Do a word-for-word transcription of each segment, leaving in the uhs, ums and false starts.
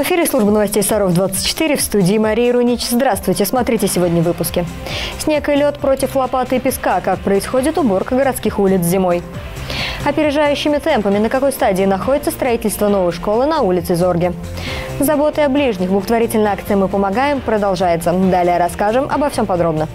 эфире служба новостей Саров двадцать четыре, в студии Мария Рунич. Здравствуйте, смотрите сегодня в выпуске. Снег и лед против лопаты и песка. Как происходит уборка городских улиц зимой. Опережающими темпами на какой стадии находится строительство новой школы на улице Зорге. Заботой о ближних, благотворительная акция «Мы помогаем» продолжается. Далее расскажем обо всем подробно.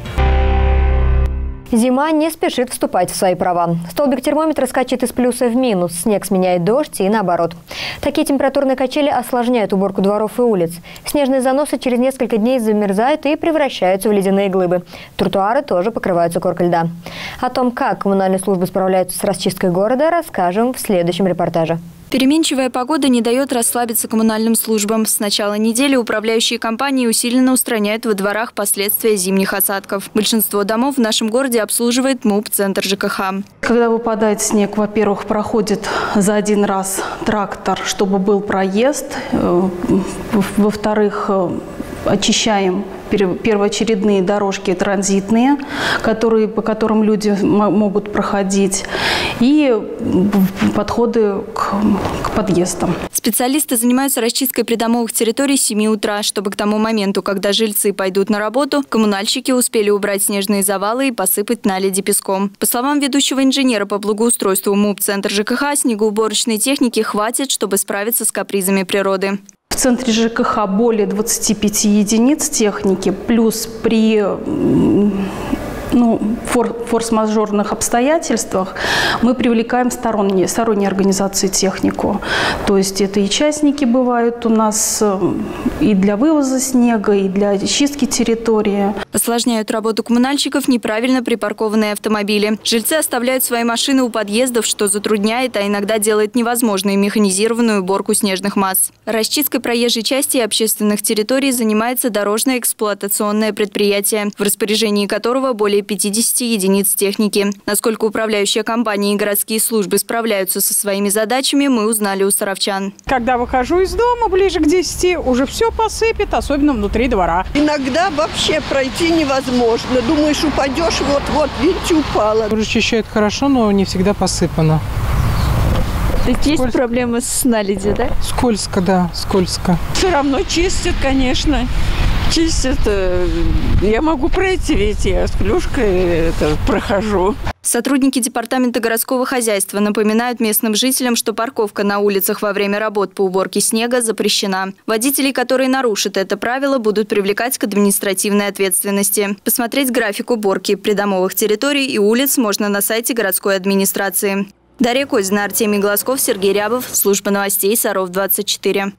Зима не спешит вступать в свои права. Столбик термометра скачет из плюса в минус, снег сменяет дождь и наоборот. Такие температурные качели осложняют уборку дворов и улиц. Снежные заносы через несколько дней замерзают и превращаются в ледяные глыбы. Тротуары тоже покрываются коркой льда. О том, как коммунальные службы справляются с расчисткой города, расскажем в следующем репортаже. Переменчивая погода не дает расслабиться коммунальным службам. С начала недели управляющие компании усиленно устраняют во дворах последствия зимних осадков. Большинство домов в нашем городе обслуживает МУП «Центр ЖКХ». Когда выпадает снег, во-первых, проходит за один раз трактор, чтобы был проезд. Во-вторых, очищаем первоочередные дорожки транзитные, которые, по которым люди могут проходить, и подходы к, к подъездам. Специалисты занимаются расчисткой придомовых территорий с семи утра, чтобы к тому моменту, когда жильцы пойдут на работу, коммунальщики успели убрать снежные завалы и посыпать наледи песком. По словам ведущего инженера по благоустройству МУП «Центр ЖКХ», снегоуборочной техники хватит, чтобы справиться с капризами природы. В центре ЖКХ более двадцати пяти единиц техники, плюс при ну, фор, форс-мажорных обстоятельствах мы привлекаем сторонние, сторонние организации технику. То есть это и частники бывают у нас и для вывоза снега, и для чистки территории. Осложняют работу коммунальщиков неправильно припаркованные автомобили. Жильцы оставляют свои машины у подъездов, что затрудняет, а иногда делает невозможной механизированную уборку снежных масс. Расчисткой проезжей части и общественных территорий занимается дорожное эксплуатационное предприятие, в распоряжении которого более пятидесяти единиц техники. Насколько управляющая компания и городские службы справляются со своими задачами, мы узнали у саровчан. Когда выхожу из дома ближе к десяти, уже все посыпет, особенно внутри двора. Иногда вообще пройти невозможно. Думаешь, упадешь, вот-вот, видите, упала. Расчищает хорошо, но не всегда посыпано. То есть есть проблемы с наледью, да? Скользко, да, скользко. Все равно чистят, конечно. Чистят. Я могу пройти, ведь я с плюшкой это, прохожу. Сотрудники департамента городского хозяйства напоминают местным жителям, что парковка на улицах во время работ по уборке снега запрещена. Водителей, которые нарушат это правило, будут привлекать к административной ответственности. Посмотреть график уборки придомовых территорий и улиц можно на сайте городской администрации. Дарья Козина, Артемий Глазков, Сергей Рябов. Служба новостей Саров двадцать четыре.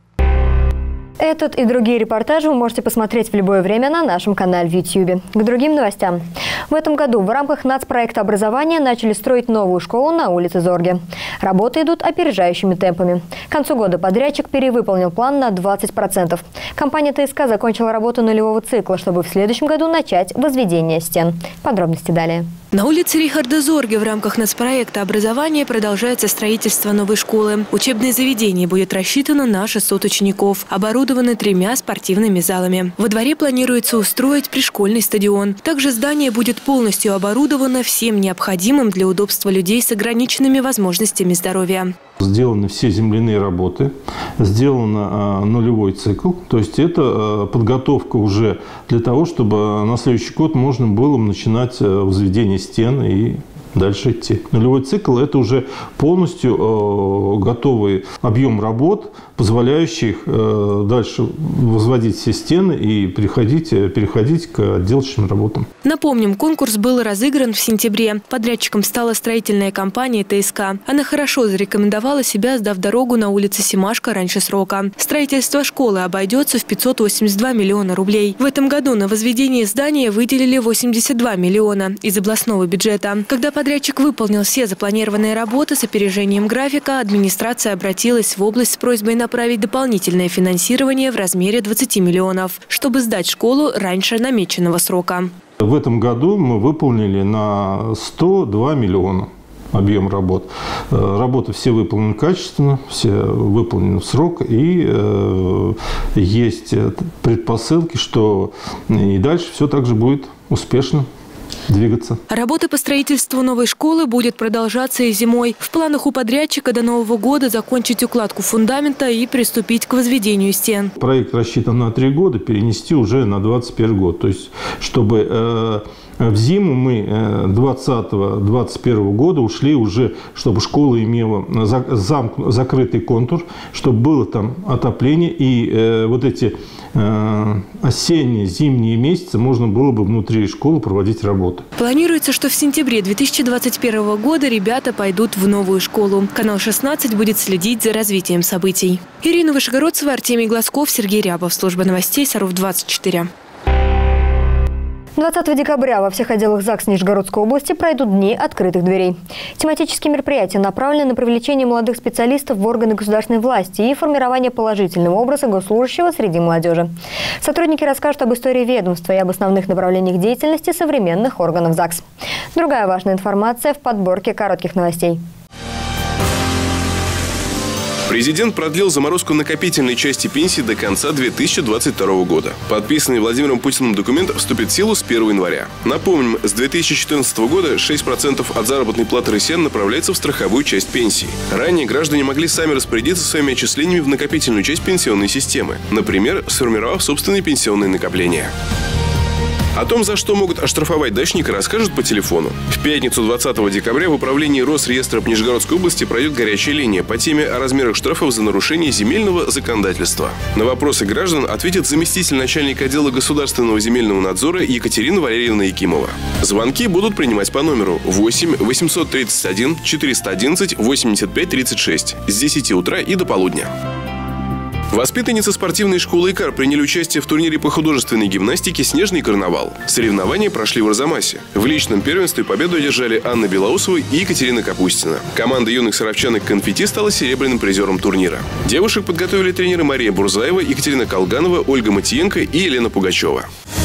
Этот и другие репортажи вы можете посмотреть в любое время на нашем канале в ютьюбе. К другим новостям. В этом году в рамках нацпроекта образования начали строить новую школу на улице Зорге. Работы идут опережающими темпами. К концу года подрядчик перевыполнил план на двадцать процентов. Компания ТСК закончила работу нулевого цикла, чтобы в следующем году начать возведение стен. Подробности далее. На улице Рихарда Зорге в рамках нацпроекта образования продолжается строительство новой школы. Учебное заведение будет рассчитано на шестьсот учеников, оборудовано тремя спортивными залами. Во дворе планируется устроить пришкольный стадион. Также здание будет полностью оборудовано всем необходимым для удобства людей с ограниченными возможностями здоровья. Сделаны все земляные работы, сделан э, нулевой цикл, то есть это э, подготовка уже для того, чтобы на следующий год можно было начинать э, возведение стен и дальше идти. Нулевой цикл – это уже полностью э, готовый объем работ, позволяющих э, дальше возводить все стены и переходить, переходить к отделочным работам. Напомним, конкурс был разыгран в сентябре. Подрядчиком стала строительная компания ТСК. Она хорошо зарекомендовала себя, сдав дорогу на улице Семашко раньше срока. Строительство школы обойдется в пятьсот восемьдесят два миллиона рублей. В этом году на возведение здания выделили восемьдесят два миллиона из областного бюджета. Когда подрядчик выполнил все запланированные работы с опережением графика, администрация обратилась в область с просьбой направить дополнительное финансирование в размере двадцати миллионов, чтобы сдать школу раньше намеченного срока. В этом году мы выполнили на сто два миллиона объем работ. Работы все выполнены качественно, все выполнены в срок, и э, есть предпосылки, что и дальше все так же будет успешно. двигаться. Работа по строительству новой школы будет продолжаться и зимой. В планах у подрядчика до Нового года закончить укладку фундамента и приступить к возведению стен. Проект рассчитан на три года, перенести уже на двадцать первый год. То есть, чтобы э, в зиму мы двадцатого — двадцать первого года ушли уже, чтобы школа имела зам, закрытый контур, чтобы было там отопление, и э, вот эти э, осенние, зимние месяцы можно было бы внутри школы проводить работу. Планируется, что в сентябре две тысячи двадцать первого года ребята пойдут в новую школу. Канал шестнадцать будет следить за развитием событий. Ирина Вышегородцева, Артемий Глазков, Сергей Рябов. Служба новостей Саров двадцать четыре. двадцатого декабря во всех отделах ЗАГС Нижегородской области пройдут дни открытых дверей. Тематические мероприятия направлены на привлечение молодых специалистов в органы государственной власти и формирование положительного образа госслужащего среди молодежи. Сотрудники расскажут об истории ведомства и об основных направлениях деятельности современных органов ЗАГС. Другая важная информация в подборке коротких новостей. Президент продлил заморозку накопительной части пенсии до конца две тысячи двадцать второго года. Подписанный Владимиром Путиным документ вступит в силу с первого января. Напомним, с две тысячи четырнадцатого года шесть процентов от заработной платы россиян направляется в страховую часть пенсии. Ранее граждане могли сами распорядиться своими отчислениями в накопительную часть пенсионной системы, например, сформировав собственные пенсионные накопления. О том, за что могут оштрафовать дачника, расскажут по телефону. В пятницу двадцатого декабря в управлении Росреестра Нижегородской области пройдет горячая линия по теме о размерах штрафов за нарушение земельного законодательства. На вопросы граждан ответит заместитель начальника отдела государственного земельного надзора Екатерина Валерьевна Якимова. Звонки будут принимать по номеру восемь восемьсот тридцать один четыреста одиннадцать восемьдесят пять тридцать шесть с десяти утра и до полудня. Воспитанницы спортивной школы «Икар» приняли участие в турнире по художественной гимнастике «Снежный карнавал». Соревнования прошли в Арзамасе. В личном первенстве победу одержали Анна Белоусова и Екатерина Капустина. Команда юных саровчанок «Конфетти» стала серебряным призером турнира. Девушек подготовили тренеры Мария Бурзаева, Екатерина Колганова, Ольга Матиенко и Елена Пугачева.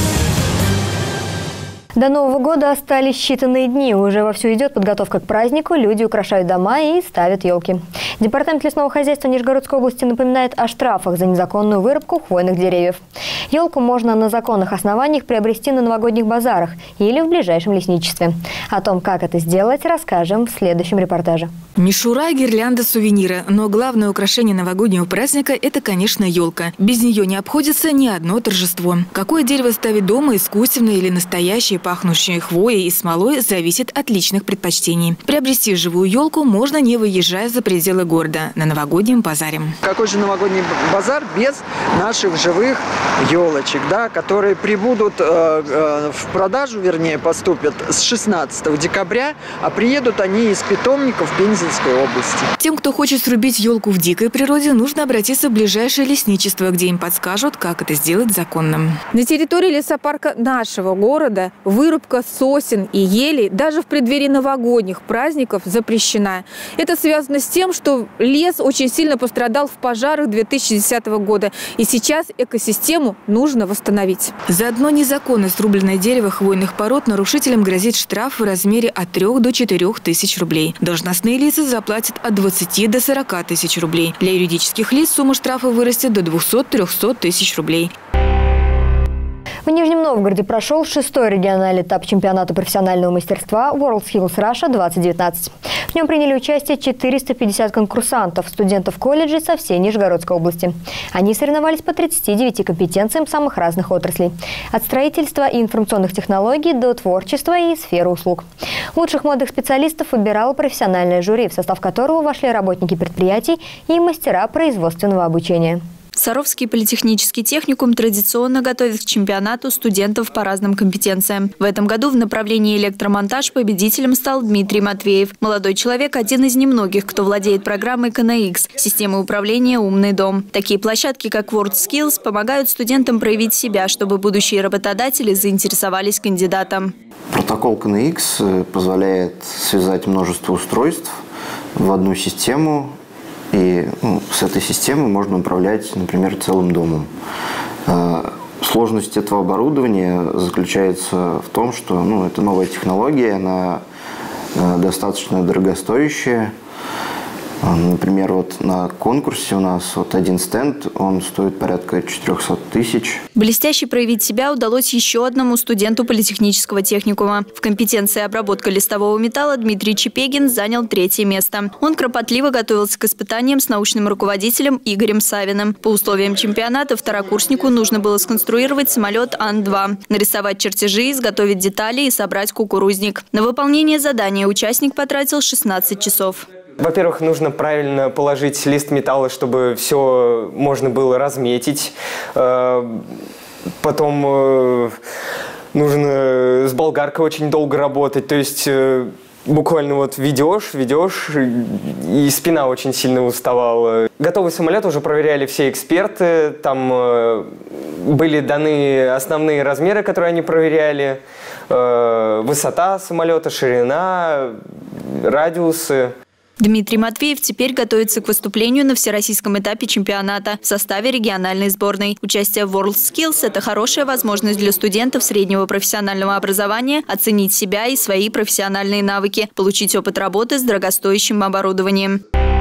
До Нового года остались считанные дни. Уже вовсю идет подготовка к празднику. Люди украшают дома и ставят елки. Департамент лесного хозяйства Нижегородской области напоминает о штрафах за незаконную вырубку хвойных деревьев. Елку можно на законных основаниях приобрести на новогодних базарах или в ближайшем лесничестве. О том, как это сделать, расскажем в следующем репортаже. Мишура, гирлянда, сувениры. Но главное украшение новогоднего праздника – это, конечно, елка. Без нее не обходится ни одно торжество. Какое дерево ставить дома, искусственное или настоящее, пахнущее хвоей и смолой, зависит от личных предпочтений. Приобрести живую елку можно, не выезжая за пределы города, на новогоднем базаре. Какой же новогодний базар без наших живых елочек, да, которые прибудут э, э, в продажу, вернее, поступят с шестнадцатого декабря, а приедут они из питомников Пензенской области. Тем, кто хочет срубить елку в дикой природе, нужно обратиться в ближайшее лесничество, где им подскажут, как это сделать законным. На территории лесопарка нашего города вырубка сосен и елей даже в преддверии новогодних праздников запрещена. Это связано с тем, что лес очень сильно пострадал в пожарах две тысячи десятого года. И сейчас экосистему нужно восстановить. За одно незаконно срубленное дерево хвойных пород нарушителям грозит штраф в размере от трёх до четырёх тысяч рублей. Должностные лица заплатят от двадцати до сорока тысяч рублей. Для юридических лиц сумма штрафа вырастет до двухсот-трехсот тысяч рублей. В Нижнем Новгороде прошел шестой региональный этап чемпионата профессионального мастерства WorldSkills Russia двадцать девятнадцать. В нем приняли участие четыреста пятьдесят конкурсантов, студентов колледжей со всей Нижегородской области. Они соревновались по тридцати девяти компетенциям самых разных отраслей. От строительства и информационных технологий до творчества и сферы услуг. Лучших молодых специалистов выбирало профессиональное жюри, в состав которого вошли работники предприятий и мастера производственного обучения. Саровский политехнический техникум традиционно готовит к чемпионату студентов по разным компетенциям. В этом году в направлении электромонтаж победителем стал Дмитрий Матвеев. Молодой человек – один из немногих, кто владеет программой ка эн икс – системой управления «Умный дом». Такие площадки, как WorldSkills, помогают студентам проявить себя, чтобы будущие работодатели заинтересовались кандидатом. Протокол ка эн икс позволяет связать множество устройств в одну систему. И ну, с этой системой можно управлять, например, целым домом. Сложность этого оборудования заключается в том, что ну, это новая технология, она достаточно дорогостоящая. Например, вот на конкурсе у нас вот один стенд, он стоит порядка четырехсот тысяч. Блестяще проявить себя удалось еще одному студенту политехнического техникума. В компетенции обработка листового металла Дмитрий Чепегин занял третье место. Он кропотливо готовился к испытаниям с научным руководителем Игорем Савиным. По условиям чемпионата второкурснику нужно было сконструировать самолет Ан два, нарисовать чертежи, изготовить детали и собрать кукурузник. На выполнение задания участник потратил шестнадцать часов. Во-первых, нужно правильно положить лист металла, чтобы все можно было разметить. Потом нужно с болгаркой очень долго работать. То есть буквально вот ведешь, ведешь, и спина очень сильно уставала. Готовый самолет уже проверяли все эксперты. Там были даны основные размеры, которые они проверяли. Высота самолета, ширина, радиусы. Дмитрий Матвеев теперь готовится к выступлению на всероссийском этапе чемпионата в составе региональной сборной. Участие в WorldSkills – это хорошая возможность для студентов среднего профессионального образования оценить себя и свои профессиональные навыки, получить опыт работы с дорогостоящим оборудованием.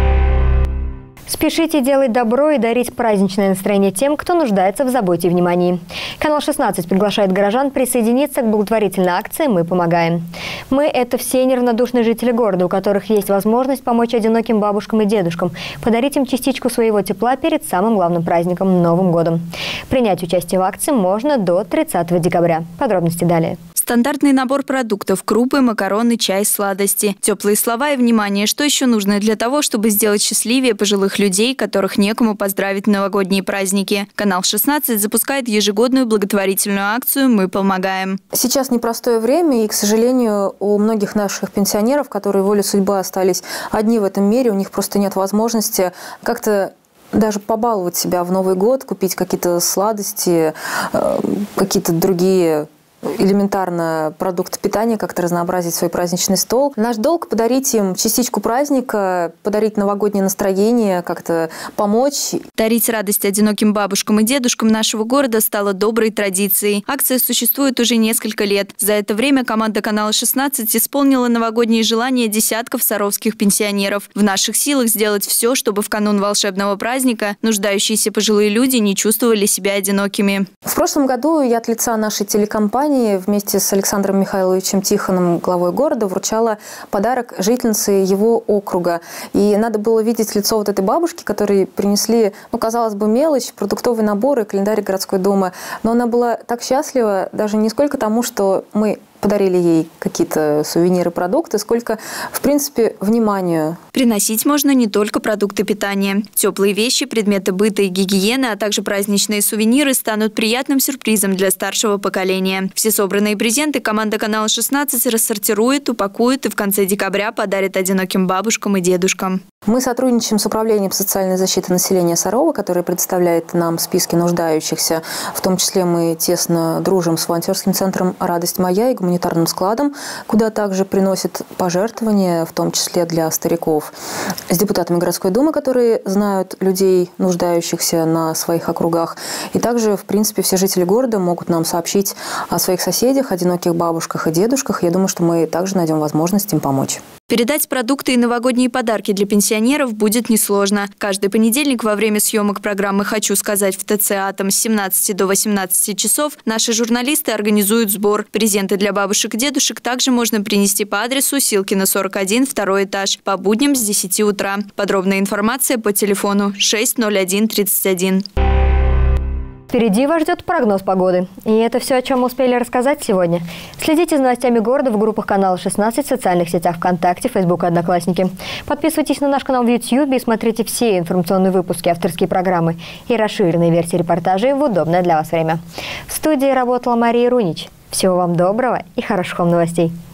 Спешите делать добро и дарить праздничное настроение тем, кто нуждается в заботе и внимании. Канал шестнадцать приглашает горожан присоединиться к благотворительной акции «Мы помогаем». Мы – это все неравнодушные жители города, у которых есть возможность помочь одиноким бабушкам и дедушкам, подарить им частичку своего тепла перед самым главным праздником – Новым годом. Принять участие в акции можно до тридцатого декабря. Подробности далее. Стандартный набор продуктов – крупы, макароны, чай, сладости. Теплые слова и внимание, что еще нужно для того, чтобы сделать счастливее пожилых людей, которых некому поздравить в новогодние праздники. Канал шестнадцать запускает ежегодную благотворительную акцию «Мы помогаем». Сейчас непростое время, и, к сожалению, у многих наших пенсионеров, которые волей судьбы остались одни в этом мире, у них просто нет возможности как-то даже побаловать себя в Новый год, купить какие-то сладости, какие-то другие элементарно продукты питания, как-то разнообразить свой праздничный стол. Наш долг – подарить им частичку праздника, подарить новогоднее настроение, как-то помочь. Дарить радость одиноким бабушкам и дедушкам нашего города стало доброй традицией. Акция существует уже несколько лет. За это время команда канала шестнадцать исполнила новогодние желания десятков саровских пенсионеров. В наших силах сделать все, чтобы в канун волшебного праздника нуждающиеся пожилые люди не чувствовали себя одинокими. В прошлом году я от лица нашей телекомпании вместе с Александром Михайловичем Тихоном, главой города, вручала подарок жительнице его округа. И надо было видеть лицо вот этой бабушки, которые принесли, ну, казалось бы, мелочь, продуктовый набор и календарь городской думы. Но она была так счастлива даже не сколько тому, что мы подарили ей какие-то сувениры, продукты, сколько, в принципе, вниманию. Приносить можно не только продукты питания. Теплые вещи, предметы быта и гигиены, а также праздничные сувениры станут приятным сюрпризом для старшего поколения. Все собранные презенты команда канала шестнадцать рассортирует, упакует и в конце декабря подарит одиноким бабушкам и дедушкам. Мы сотрудничаем с Управлением социальной защиты населения Сарова, которое представляет нам списки нуждающихся. В том числе мы тесно дружим с волонтерским центром «Радость моя» и гуманитарным складом, куда также приносят пожертвования, в том числе для стариков. С депутатами городской думы, которые знают людей, нуждающихся на своих округах. И также, в принципе, все жители города могут нам сообщить о своих соседях, одиноких бабушках и дедушках. Я думаю, что мы также найдем возможность им помочь. Передать продукты и новогодние подарки для пенсионеров будет несложно. Каждый понедельник во время съемок программы «Хочу сказать» в ТЦ «Атом» с семнадцати до восемнадцати часов наши журналисты организуют сбор. Презенты для бабушек и дедушек также можно принести по адресу Силкина, сорок один, второй этаж, по будням с десяти утра. Подробная информация по телефону шесть ноль один тридцать один. Впереди вас ждет прогноз погоды. И это все, о чем мы успели рассказать сегодня. Следите за новостями города в группах канала шестнадцать, в социальных сетях ВКонтакте, Фейсбук и Одноклассники. Подписывайтесь на наш канал в Ютьюбе и смотрите все информационные выпуски, авторские программы и расширенные версии репортажей в удобное для вас время. В студии работала Мария Рунич. Всего вам доброго и хороших вам новостей.